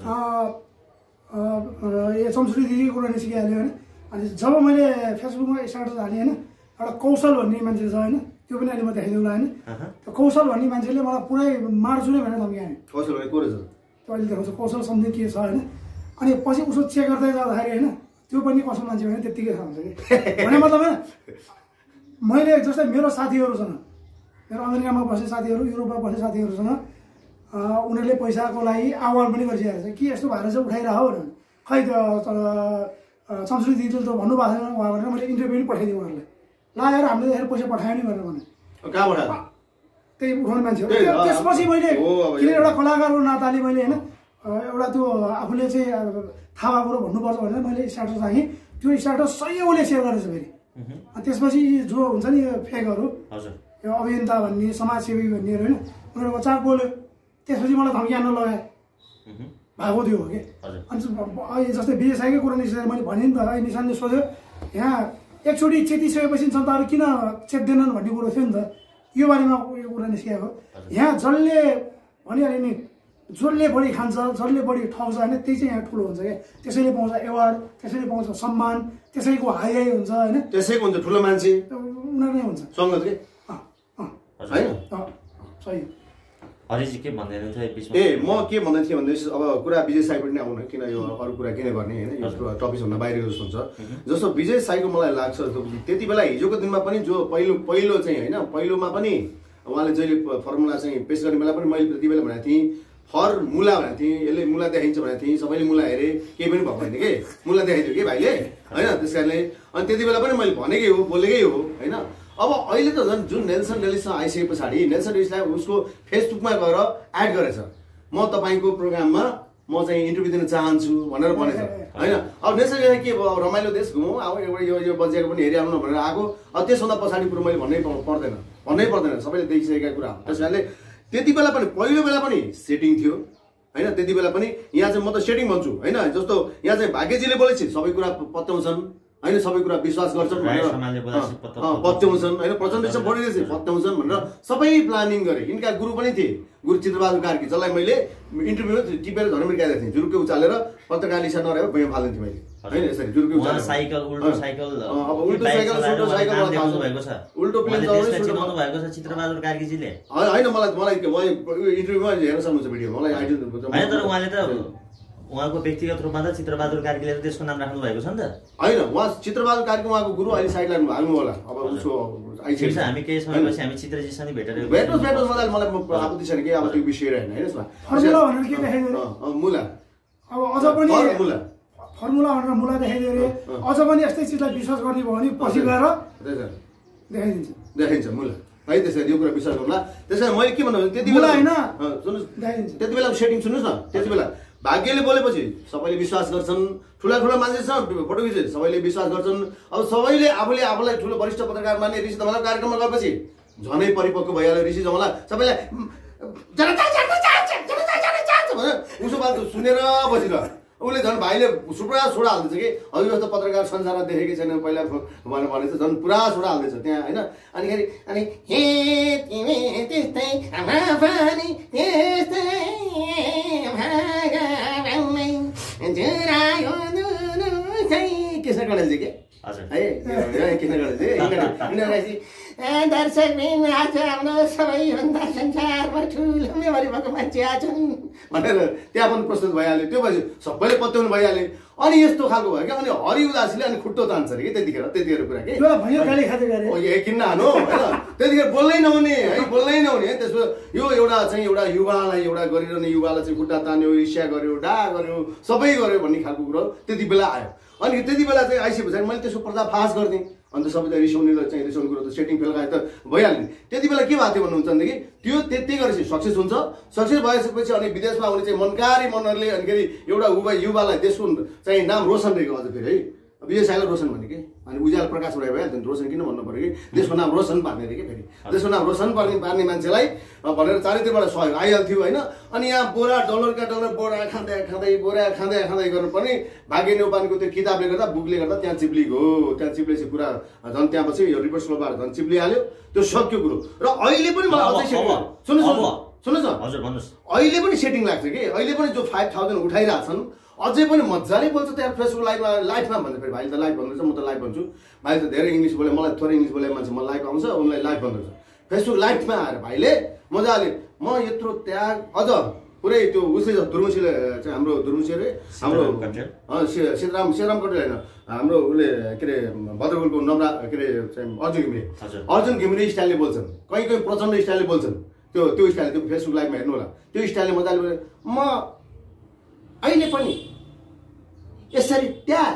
यो चम्सुरी दिदीको कुरा निस्किहाल्यो होइन अनि जब मैले फेसबुकमा स्टाटस हालेँ होइन एउटा कौशल भन्ने मान्छे छ होइन त्यो पनि अहिले म देखाइदिउँला होइन त्यो कौशल भन्ने मान्छेले मलाई पुरै मार्छु नै भनेर धम्की हाने कौशल भने को रहेछ त्यो अहिले देखाउँछ कौशल सम्झिने के छ होइन अनि पछि उसो चेक गर्दै जाँदाखेरि होइन त्यो पनि कौशल मान्छे भने त्यत्तिकै थाहा हुन्छ कि भने मतलब होइन मैले जस्तै मेरो साथीहरूसँग मेरो अमेरिकामा बस्ने साथीहरू युरोपमा बस्ने साथीहरूसँग उनीहरूले पैसाको लागि आह्वान पनि गरिसकेको छ कि यस्तो भएर चाहिँ उठाइरह हो भने खै त चम्सुरी दिदीले त भन्नुभएको छैन उहाँ भनेर मैले इन्टरभ्यू पनि पठाइदिएँ उहाँहरूलाई ला यार हामीले धेरै पैसा पठायो नि भनेर भने कहाँ पठायो त्यही उठाउने मान्छे हो त्यसपछि मैले किन एउटा कलाकारको नाताले मैले होइन एउटा त्यो आफूले चाहिँ थाहा भएको कुरो भन्नुपर्छ भनेर मैले स्ट्याटस राखेँ त्यो स्ट्याटस सयौँले सेयर गरेछ फेरि त्यसपछि जो हुन्छ नि यो फेकहरू यो अभियन्ता भन्ने समाजसेवी भन्नेहरू होइन उनीहरूको चाप बोल्यो त्यसपछि मलाई धम्की हान्न लगाए भएको थियो हो कि अनि जस्तै विजयसाईकै कुरा निस्केर मैले भने नि त है निशानले सोध्यो यहाँ एकचोटि चेतिसकेपछि जनताहरू किन चेत्दैनन् भन्ने कुरो थियो नि त यो बारेमा यो कुरा निस्किएको यहाँ जसले भनिहाल्यो नि जसले बढी खान्छ जसले बढी ठग्छ होइन त्यही चाहिँ यहाँ ठुलो हुन्छ क्या त्यसैले पाउँछ एवार्ड त्यसैले पाउँछ सम्मान त्यसैको हाई हाई हुन्छ होइन त्यसैको हुन्छ ठुलो मान्छे उनीहरू नै हुन्छ सङ्गत के होइन सही हरिजी के भन्दैन थियो ए म के भन्दै थिएँ भन्दैछु अब कुरा विजय साईबाट नै आउन किन यो अरू कुरा किन गर्ने होइन यो टपिक्सभन्दा बाहिरको जस्तो हुन्छ जस्तो विजय साईको मलाई लाग्छ त्यति बेला हिजोको दिनमा पनि जो पहिलो पहिलो चाहिँ होइन पहिलोमा पनि उहाँले जहिले फर्मुला चाहिँ पेस गर्ने बेला पनि मैले त्यति बेला भनेको थिएँ फर्मुला भनेको थिएँ, यसले मुला देखाइन्छ भनेको थिएँ, सबैले मुला हेरेँ, केही पनि भएको होइन कि मुला देखाइदियो कि भाइले होइन। त्यस कारणले अनि त्यति बेला पनि मैले भनेकै हो, बोलेकै हो होइन। अब अहिले त झन् जुन नेल्सन डेलिससँग आइसके पछाडि नेल्सन डेलिसलाई उसको फेसबुकमा गएर एड गरेछ, म तपाईँको प्रोग्राममा म चाहिँ इन्टरभ्यू दिन चाहन्छु भनेर भनेछ होइन। अब नेल्सन डेलिसलाई के भयो, रमाइलो देश घुमौँ, अब एउटा यो यो बजेको पनि हेरिहाल्नु भनेर आएको। अब त्यसभन्दा पछाडि कुरो मैले भन्नै पर्दैन भन्नै पर्दैन सबैले देखिसकेका कुरा हो। त्यस कारणले त्यति बेला पनि पहिलो बेला पनि सेटिङ थियो होइन। त्यति बेला पनि यहाँ चाहिँ म त सेटिङ भन्छु होइन। जस्तो यहाँ चाहिँ भाग्यजीले बोलेपछि सबै कुरा पत्याउँछन् होइन, सबै कुरा विश्वास गर्छन् भनेर पत्याउँछन् होइन, प्रचण्डसँग बढिरहेछ पत्याउँछन् भनेर सबै प्लानिङ गरे। यिनका गुरु पनि थिए, गुरु चित्रबहादुर कार्की, जसलाई मैले इन्टरभ्यू टिपेर झन् मिर्काइदिएको थिएँ, जुरुकै उचालेर पत्रकार लिसा नरहेको भुइँ फालिदिन्थेँ मैले होइन। यसरी जुरुकै उचालेर साइकल उल्टो साइकल अब उल्टो साइकल उल्टो साइकल भएको छ, उल्टो प्लेन चिनाउनु भएको छ चित्रबहादुर कार्कीजीले होइन। मलाई मलाई मलाई इन्टरभ्यूमा हेर्न सक्नुहुन्छ भिडियो, मलाई आइडिया होइन। तर उहाँले त उहाँको व्यक्तिगत रूपमा त चित्रबहादुर कार्कीले त त्यसको नाम राख्नु भएको छ नि त होइन। उहाँ चित्रबहादुर कार्की उहाँको गुरु अहिले साइडलाइन हाल्नु होला। अब उसको ठिक छ, हामी केही समयपछि हामी चित्रजीसँग भेटेर भेट्नुहोस् भेट्नुहोस् मलाई मलाई आपत्ति छैन कि अब त्यो विषय होइन होइन। यसमा फर्मुला भनेर के देखाइदियो मुला, अब अझ पनि फर्मुला फर्मुला भनेर मुला देखाइदियो अरे, अझ पनि यस्तै चिजलाई विश्वास गर्ने भयो भने पछि गएर देखाइदिन्छ देखाइन्छ मुला है। त्यसरी यो कुरा विश्वास गर्नुला। त्यसैले मैले के भन्नु त्यति बेला होइन सुन्नुहोस्, त्यति बेला सेटिङ सुन्नुहोस् न। त्यति बेला भाग्यले बोलेपछि सबैले विश्वास गर्छन्, ठुला ठुला मान्छेसँग फोटो खिचे सबैले विश्वास गर्छन्। अब सबैले आफूले आफूलाई ठुलो वरिष्ठ पत्रकार मान्ने ऋषि धमला कार्यक्रममा गएपछि झनै परिपक्व भइहाल्यो ऋषि धमला। सबैलाई उसो बात सुनेर बसेर उसले झन् भाइले पुरा छोडा हाल्दैछ कि हजुर जस्तो पत्रकार संसारमा देखेकै छैन पहिला भनेर भनेछ, झन् पुरा छोडा हाल्दैछ त्यहाँ होइन। अनिखेरि अनि हे तिमी त्यस्तै आमापानी त्यस्तै कृष्ण गणेशजी के है कृष्ण गणेशजी दर्शक आज हाम्रो सबैभन्दा संसारमा ठुलो मेमोरी भएको मान्छे आछन् भनेर त्यहाँ पनि प्रस्तुत भइहाल्यो। त्यो पछि सबैले पत्याउनु भइहाल्यो। अनि यस्तो खालको भयो क्या। अनि हरि उदासीले अनि खुट्टो तान्छ अरे कि त्यतिखेर त्यतिखेर कुरा कि किन्न हानु होइन। त्यतिखेर बोल्नै नहुने है, बोल्नै नहुने है। त्यसको यो एउटा चाहिँ एउटा युवालाई एउटा गरिरहने युवालाई चाहिँ खुट्टा तान्यो, ईर्ष्या गर्यो, डा गर्यो, सबै गर्यो भन्ने खालको कुरो त्यति बेला आयो। अनि त्यति बेला चाहिँ आइसके पछाडि मैले त्यसको पर्दाफास गरिदिएँ। अन्त सबैलाई रिसाउने चाहिँ रिसाउने कुरो त सेटिङ फेल गए त भइहाल्ने। त्यति बेला के भएको थियो भन्नुहुन्छ भनेदेखि त्यो त्यति गरेपछि सक्सेस हुन्छ। सक्सेस भइसकेपछि अनि विदेशमा आउने चाहिँ मनकारी मनहरूले अनिखेरि एउटा युवा युवालाई देशको चाहिँ नाम रोशन रहेको अझ फेरि है, विजय साइलाई रोशन भने कि अनि उज्यालो प्रकाश उडाइ भइहाल्थ्यो। रोशन किन भन्नु पऱ्यो कि देशको नाम रोशन पार्ने अरे कि फेरि देशको नाम रोशन पार्ने पार्ने मान्छेलाई भनेर चारैतिरबाट सहयोग आइहाल्थ्यो होइन। अनि यहाँ बोरा डलरका डलर बोरा खाँदै खाँदै बोरा खाँदै खाँदै गर्नु पर्ने भाग्य न्यौपानेको त्यो किताबले गर्दा बुकले गर्दा त्यहाँ चिप्लिएको हो। त्यहाँ चिप्लेपछि पुरा झन् त्यहाँ पछि यो रिभर्स फ्लोबाट झन् चिप्लिहाल्यो। त्यो सक्यो कुरो। र अहिले पनि मलाई अझै सुन्नुहोस् सुन्नुहोस् न हजुर भन्नुहोस्, अहिले पनि सेटिङ लाग्छ कि अहिले पनि जो फाइभ थाउजन्ड उठाइरहेछन् अझै पनि मजाले बोल्छ त्यहाँ फेसबुक लाइभमा लाइभमा भन्छ फेरि भाइले त लाइभ भन्दैछ, म त लाइभ भन्छु। भाइले त धेरै इङ्ग्लिस बोले, मलाई थोरै इङ्ग्लिस बोले मान्छे मलाई लाइभ आउँछ, उनलाई लाइभ भन्दैछ। फेसबुक लाइभमा आएर भाइले मजाले म यत्रो त्याग अझ पुरै त्यो उसले दुर्मुसीले चाहिँ हाम्रो दुर्मुसी अरे हाम्रो सीताराम सीताराम कटेल होइन हाम्रो उसले के अरे भद्रपुरको नम्रा के अरे चाहिँ अर्जुन घिमिरे अर्जुन घिमिरे स्टाइलले बोल्छन्, कहीँ कहीँ प्रचण्ड स्टाइलले बोल्छन्। त्यो त्यो स्टाइल त्यो फेसबुक लाइभमा हेर्नु होला, त्यो स्टाइलले मजाले बोले म अहिले पनि यसरी त्याग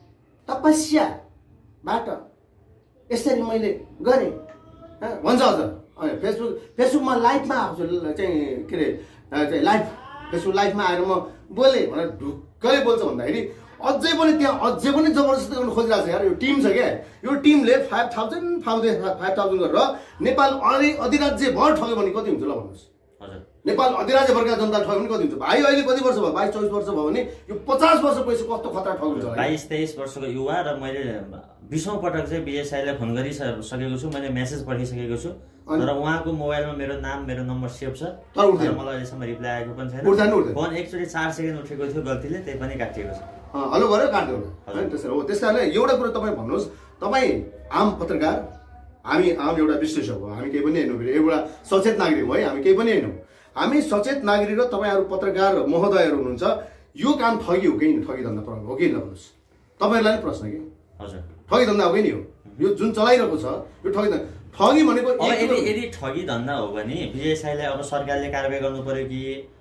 तपस्याबाट यसरी मैले गरेँ भन्छ। अझ फेसबुक फेसबुकमा लाइभमा आउँछु चाहिँ के अरे चाहिँ लाइभ फेसबुक लाइभमा आएर म बोलेँ भनेर ढुक्कले बोल्छ भन्दाखेरि अझै पनि त्यहाँ अझै पनि जबरजस्ती गर्न खोजिरहेको छ यार। यो टिम छ क्या, यो टिमले five thousand thousand five thousand गरेर नेपाल अरे अधिराज्यभर ठग्यो भने कति हुन्छ ल भन्नुहोस्। नेपाल अधिराज्यभरका जनता ठग्यो भने कति हुन्छ भाइ? अहिले कति वर्ष भयो? बाइस चौबिस वर्ष भयो भने यो पचास वर्ष पछि कस्तो खतरा ठग हुन्छ? बाइस तेइस वर्षको युवा र मैले बिसौँ पटक चाहिँ विजय साईलाई फोन गरिसकेको छु, मैले मेसेज पठाइसकेको छु, तर उहाँको मोबाइलमा मेरो नाम मेरो नम्बर सेभ छ, तर मलाई अहिलेसम्म रिप्लाई आएको पनि छैन। फोन एकचोटि चार सेकेन्ड उठेको थियो गल्तीले, त्यही पनि काटिएको छ। हेलो गरेर काट्यो होइन त्यसरी हो। त्यस कारणले एउटा कुरो तपाईँ भन्नुहोस्, तपाईँ आम पत्रकार, हामी आम एउटा विश्लेषक हो, हामी केही पनि हैनौँ, एउटा सचेत नागरिक हो है, हामी केही पनि हैनौँ। हामी सचेत नागरिक र तपाईँहरू पत्रकार महोदयहरू हुनुहुन्छ, यो काम ठगी हो कि ठगी धन्दा हो कि भन्नुहोस्? तपाईँहरूलाई नि प्रश्न कि हजुर ठगी धन्दा हो कि नि हो? यो जुन चलाइरहेको छ यो ठगी धन्दा ठगी भनेको यदि यदि ठगी धन्दा हो भने विजय साईलाई अब सरकारले कारबाही गर्नु पर्यो कि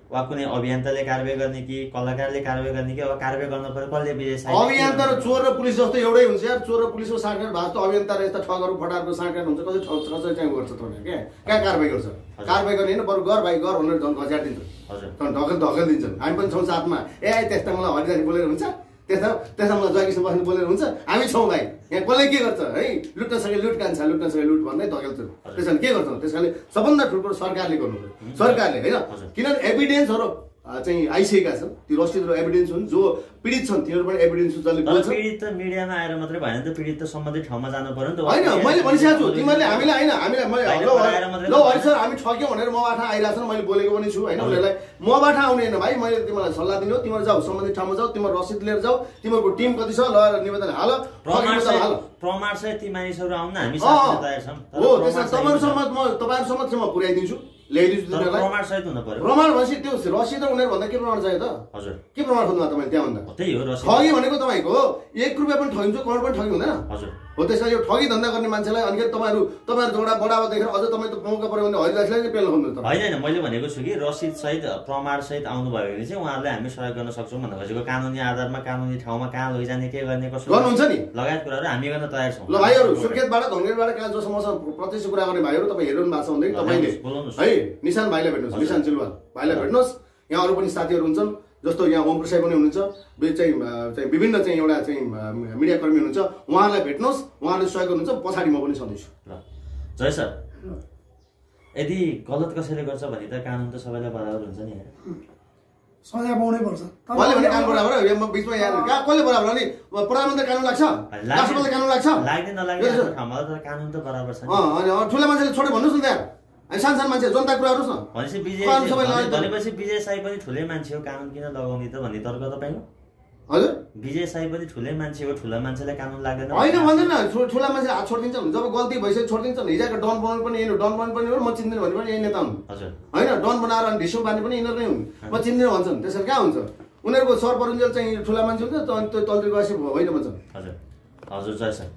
वा कुनै अभियन्ताले कारबाही गर्ने कि कलाकारले कारबाही गर्ने कि अब कारबाही गर्न पर्यो कसले विजय साई अभियन्ता र चोर र पुलिस जस्तो एउटै हुन्छ यार चोर र पुलिसको साँठगाँठ भएको त अभियन्ता र यस्ता ठगहरू फटारको साँठगाँठ हुन्छ कसै कसै चाहिँ गर्छ तपाईँले क्या कहाँ कारबाही गर्छ कारबाही गर्ने होइन बरु गर भाइ गर भनेर झन् घच्याडिदिन्छ हजुर ढकेल ढकेल दिन्छन् हामी पनि छौँ साथमा ए त्यस्ता मलाई हरिदारी बोलेर हुन्छ त्यस्ता त्यस्ता मलाई जयकृष्ण बस्ने बोलेर हुन्छ हामी छौँ भाइ यहाँ कसले के गर्छ है लुट्न सके लुट कान्छ लुट्न सके लुट भन्दै धकेल्छ त्यस कारण के गर्छ त्यस कारणले सबभन्दा ठुलो कुरो सरकारले गर्नु पर्यो सरकारले होइन किनभने एभिडेन्सहरू चाहिँ आइसकेका छन् त्यो रसिदहरू एभिडेन्स हुन् जो पीडित छन् तिनीहरू पनि एभिडेन्स जसले बोल्छ पीडित त मिडियामा आएर मात्रै भएन त पीडित त सम्बन्धित ठाउँमा जानु पर्यो नि त होइन मैले भनिसकेको छु तिमीहरूले हामीलाई होइन हामीलाई मैले ल हरि सर हामी ठग्यौँ भनेर मबाट आइरहेको छन् मैले बोलेको पनि छु होइन उनीहरूलाई मबाट आउने होइन भाइ मैले तिमीलाई सल्लाह दिनु तिमीहरू जाऊ सम्बन्धित ठाउँमा जाऊ तिमीहरू रसिद लिएर जाऊ तिमीहरूको टिम कति छ ल निवेदन हाल प्रमाण सहित ती मानिसहरू आउन हामी तयार छौँ हो त्यसमा तपाईँहरूसम्म म तपाईँहरूसम्म चाहिँ म पुर्याइदिन्छु ल्याइदिन्छु तिनीहरूलाई प्रमाण सहित हुनु पर्यो प्रमाण भनेपछि त्यो रसिद र उनीहरू भन्दा के प्रमाण चाहियो त हजुर के प्रमाण खोज्नु तपाईँ त्यहाँ भन्दा त्यही हो रसिद ठगी भनेको तपाईँको एक रुपियाँ पनि ठगिन्छ करोड पनि ठगी हुँदैन हजुर हो त्यसलाई यो ठगी धन्दा गर्ने मान्छेलाई अनि तपाईँहरू तपाईँहरू जोडा बढावा देखेर अझ तपाईँ त मौका पऱ्यो भने हरिदासलाई नै पेल्न खोज्नु त होइन होइन मैले भनेको छु कि रसिद सहित प्रमाण सहित आउनुभयो भने चाहिँ उहाँहरूले हामी सहयोग गर्न सक्छौँ भन्दा खोजेको कानुनी आधारमा कानुनी ठाउँमा कहाँ लैजाने के गर्ने कसो गर्नुहुन्छ नि लगायत कुराहरू हामी गर्न तयार छौँ ल भाइहरू सुर्खेतबाट धनगढीबाट कहाँ जसो मसँग प्रत्यक्ष कुरा गर्ने भाइहरू तपाईँ हेर्नु भएको छ भने तपाईँले है निशान भाइलाई भेट्नुहोस् निशान सिलवाल भाइलाई भेट्नुहोस् यहाँ अरू पनि साथीहरू हुन्छन् जस्तो यहाँ ओम प्रसाई पनि हुनुहुन्छ चाहिँ चाहिँ विभिन्न चाहिँ एउटा चाहिँ मिडियाकर्मी हुनुहुन्छ उहाँहरूलाई भेट्नुहोस् उहाँहरूले सहयोग गर्नुहुन्छ पछाडि म पनि छँदैछु ल जय सर यदि गलत कसैले गर्छ भने त कानुन त सबैलाई बराबर हुन्छ नि सजाय पाउनै पर्छ कसले भने कानुन बराबर यहाँ बिचमा यहाँ कहाँ कसले बराबर अनि प्रधानमन्त्री कानुन लाग्छ राष्ट्रपति कानुन लाग्छ लाग्दैन नलाग्दैन ठाउँमा त कानुन त बराबर छ अनि ठुला मान्छेले छोड्यो भन्नुहोस् न त्यहाँ अनि सानो सानो मान्छे जनता कुरा हेर्नुहोस् न भनेपछि विजय भनेपछि विजय साई पनि ठुलै मान्छे हो कानुन किन लगाउने त भन्ने तर्क तपाईँको हजुर विजय साई पनि ठुलै मान्छे हो ठुला मान्छेलाई कानुन लाग्दैन होइन भन्दैन ठुला मान्छे हात छोडिदिन्छ जब गल्ती भइसक्यो छोडिदिन्छ हिजोको डन बनाउनु पनि यही डन बनाउनु पनि हो म चिन्दिनँ भने पनि यही नेता हुन् हजुर होइन डन बनाएर अनि ढिसो पार्ने पनि यिनीहरू नै हुन् म चिन्दिनँ भन्छन् त्यसरी कहाँ हुन्छ उनीहरूको सरपरुन्जेल चाहिँ ठुला मान्छे हुन्छ त्यो तल्तिर गएपछि होइन भन्छन् हजुर हजुर जय सर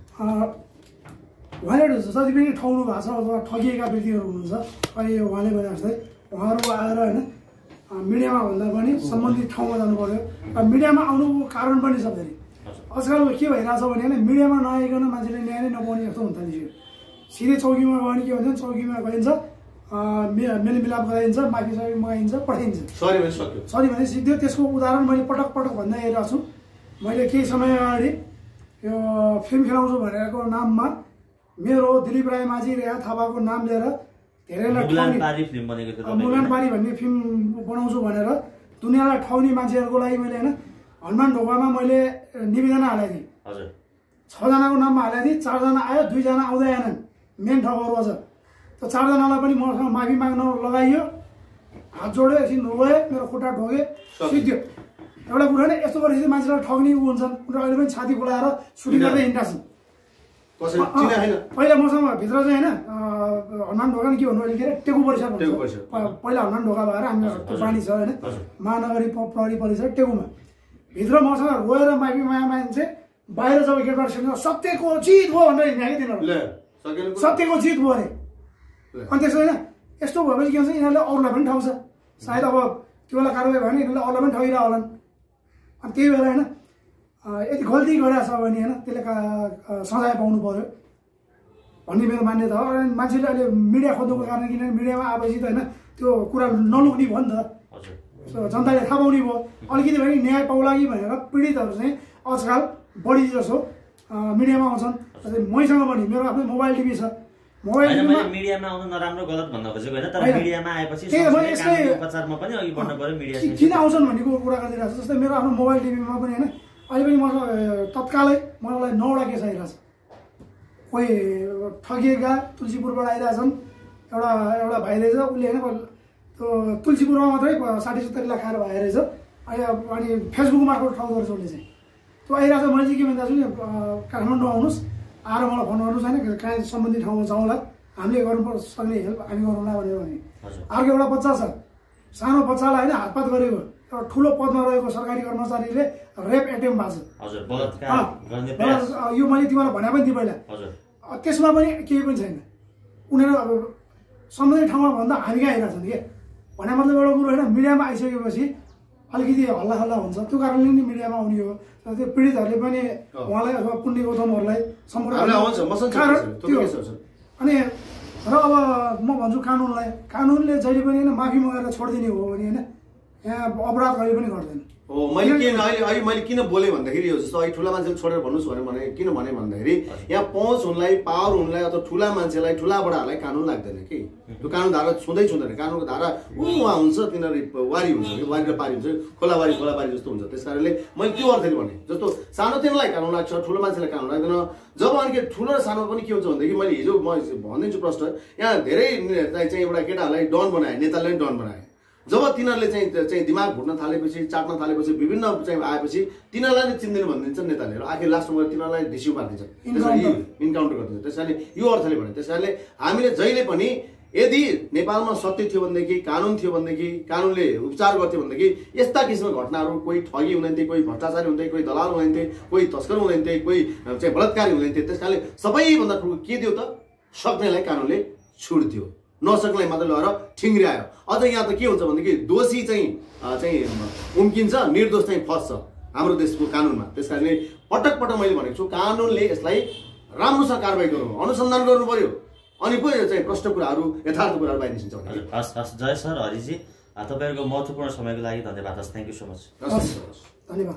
उहाँले जति पनि ठग्नु भएको छ अथवा ठगिएका व्यक्तिहरू हुनुहुन्छ अहिले उहाँले भने जस्तै उहाँहरू आएर होइन मिडियामा भन्दा पनि सम्बन्धित ठाउँमा जानु पर्यो र मिडियामा आउनुको कारण पनि छ फेरि आजकल के भइरहेछ भने होइन मिडियामा नआइकन मान्छेले न्याय नै नपाउने जस्तो हुन थालिसक्यो सिधै चौकीमा गयो भने के भन्छ चौकीमा गइन्छ मेलमिलाप गराइन्छ माफी साफी मगाइन्छ पठाइन्छ सरी भने सक्यो सरी भने सिधै त्यसको उदाहरण मैले पटक पटक भन्दै आइरहेको छु मैले केही समय अगाडि यो फिल्म खेलाउँछु भनेको नाममा मेरो दिलीप राय माझी रेहा थापाको नाम लिएर धेरैलाई मुलानबारी भन्ने फिल्म बनाउँछु भनेर दुनियाँलाई ठग्ने मान्छेहरूको लागि मैले होइन हनुमान ढोकामा मैले निवेदन हालेको थिएँ छजनाको नाममा हालेको थिएँ चारजना आयो दुईजना आउँदै आएनन् मेन ठगहरू अझ त्यो चारजनालाई पनि मसँग माफी माग्न लगाइयो हात जोड्यो एकछिन रोए मेरो खुट्टा ढोगे सिद्धि एउटा कुरा नै यस्तो गरेपछि मान्छेलाई ठग्ने हुन्छन् उनीहरू अहिले पनि छाती फुलाएर सुटिङ गर्दै हिँड्दा छन् पहिला मसँग भित्र चाहिँ होइन हनुमान ढोका के भन्नु अहिले के अरे टेकु परिसर भन्छ पहिला हनुमान ढोका भएर हामी त्यो पानी छ होइन महानगरी प्रहरी परिसर टेकुमा भित्र मसँग रोएर माफी माया मान्छे बाहिर जब गेटबाट सेक्छ सत्यको जित भयो भनेर हिँडेको तिनीहरू सत्यको जित भयो अरे अनि त्यसो होइन यस्तो भएपछि के भन्छ यिनीहरूले अरूलाई पनि ठाउँछ सायद अब त्यो बेला कारवाही भयो भने यिनीहरूले अरूलाई पनि ठगिरहेको होलान् अनि त्यही बेला होइन यदि गल्ती गरेको छ भने होइन त्यसले सजाय पाउनु पर्यो भन्ने मेरो मान्यता हो मान्छेले अहिले मिडिया खोज्नुको कारण किनभने मिडियामा आएपछि त होइन त्यो कुरा नलुक्ने भयो नि त जनताले थाहा पाउने भयो अलिकति भने न्याय पाउला कि भनेर पीडितहरू चाहिँ आजकल बढी जसो मिडियामा आउँछन् मैसँग पनि मेरो आफ्नो मोबाइल टिभी छ मोबाइल मिडियामा आउनु नराम्रो गलत भन्न खोजेको होइन तर मिडियामा आएपछि उपचारमा पनि अघि बढ्नु पर्यो मिडिया किन आउँछन् भन्ने कुरा गरिरहेको छ जस्तै मेरो आफ्नो मोबाइल टिभीमा पनि होइन अहिले पनि म तत्कालै मलाई नौवटा केस आइरहेछ कोही ठगिएका तुलसीपुरबाट आइरहेछन् एउटा एउटा भाइ रहेछ उसले होइन त्यो तुलसीपुरमा मात्रै साठी सत्तरी लाख खाएर भए रहेछ अहिले अनि फेसबुक मार्फत ठाउँ गर्छ उसले चाहिँ त्यो आइरहेछ मैले चाहिँ के भन्दा छु नि काठमाडौँ आउनुहोस् आएर मलाई फोन गर्नुहोस् होइन कहीँ सम्बन्धित ठाउँमा जाउँला हामीले गर्नु सक्ने हेल्प हामी गरौँला भनेर भने अर्को एउटा बच्चा छ सानो बच्चालाई होइन हातपात गरेको एउटा ठुलो पदमा रहेको सरकारी कर्मचारीले रेप एटेम्प भएको छ यो मैले तिमीलाई भने पनि थिएँ पहिला त्यसमा पनि केही पनि छैन उनीहरू अब सम्बन्धित ठाउँमा भन्दा हामी कहाँ आइरहेछन् कि भने मतलब एउटा कुरो होइन मिडियामा आइसकेपछि अलिकति हल्ला हल्ला हुन्छ त्यो कारणले नि मिडियामा आउने हो त्यो पीडितहरूले पनि उहाँलाई अथवा पुण्य गौतमहरूलाई सम्पर्क अनि र अब म भन्छु कानुनलाई कानुनले जहिले पनि होइन माफी मगाएर छोडिदिने हो भने होइन यहाँ अपराध कहिले पनि गर्दैन हो मैले किन अहिले अहिले मैले किन बोलेँ भन्दाखेरि यो जस्तो अहिले ठुला मान्छेले छोडेर भन्नुहोस् भने भने किन भने भन्दाखेरि यहाँ पहुँच हुनलाई पावर हुनलाई अथवा ठुला मान्छेलाई ठुला बडाहरूलाई कानुन लाग्दैन कि त्यो कानुन धारा छुँदै छुँदैन कानुनको धारा ऊ उहाँ हुन्छ तिनीहरू वारी हुन्छ कि वारी र पारी हुन्छ खोलाबारी खोलाबारी जस्तो हुन्छ त्यस कारणले मैले त्यो अर्थले भने जस्तो सानोतिनोलाई कानुन लाग्छ ठुलो मान्छेलाई कानुन लाग्दैन जब अनि ठुलो र सानो पनि के हुन्छ भनेदेखि मैले हिजो म भनिदिन्छु प्रश्न यहाँ धेरै चाहिँ एउटा केटाहरूलाई डन बनाए नेताले डन बनाए जब तिनीहरूले चाहिँ चाहिँ दिमाग भुट्न थालेपछि चाट्न थालेपछि विभिन्न चाहिँ आएपछि तिनीहरूलाई नै चिन्दैन भनिदिन्छ नेताले र आखिर लास्टमा गएर तिनीहरूलाई डिस्यु पारिदिन्छ त्यसरी इन्काउन्टर गरिदिन्छ त्यस कारणले यो अर्थले भने त्यस कारणले हामीले जहिले पनि यदि नेपालमा सत्य थियो भनेदेखि कानुन थियो भनेदेखि कानुनले उपचार गर्थ्यो भनेदेखि यस्ता किसिमका घटनाहरू कोही ठगी हुँदैन्थे कोही भ्रष्टाचारी हुँदै कोही दलाल हुँदैन्थे कोही तस्कर हुँदैन्थे कोही चाहिँ बलात्कारी हुँदैन्थे त्यस कारणले सबैभन्दा ठुलो के दियो त सक्नेलाई कानुनले छुट्थ्यो नसक्नेलाई मात्र लगेर ठिङ्ग्रायो अझ यहाँ त के हुन्छ भनेदेखि दोषी चाहिँ चाहिँ उम्किन्छ निर्दोष चाहिँ फस्छ हाम्रो देशको कानुनमा त्यस कारणले पटक पटक मैले भनेको छु कानुनले यसलाई राम्रोसँग कारवाही गर्नु अनुसन्धान गर्नु पर्यो अनि पो चाहिँ प्रश्न कुराहरू यथार्थ कुराहरू बाहिर निस्किन्छ हस् हस् जय सर हरिजी तपाईँहरूको महत्त्वपूर्ण समयको लागि धन्यवाद हस् थ्याङ्क यू सो मच धन्यवाद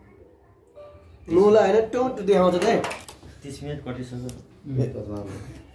नुलाई होइन टोट देखाउँछ क्या तिस मिनट कटिसक्यो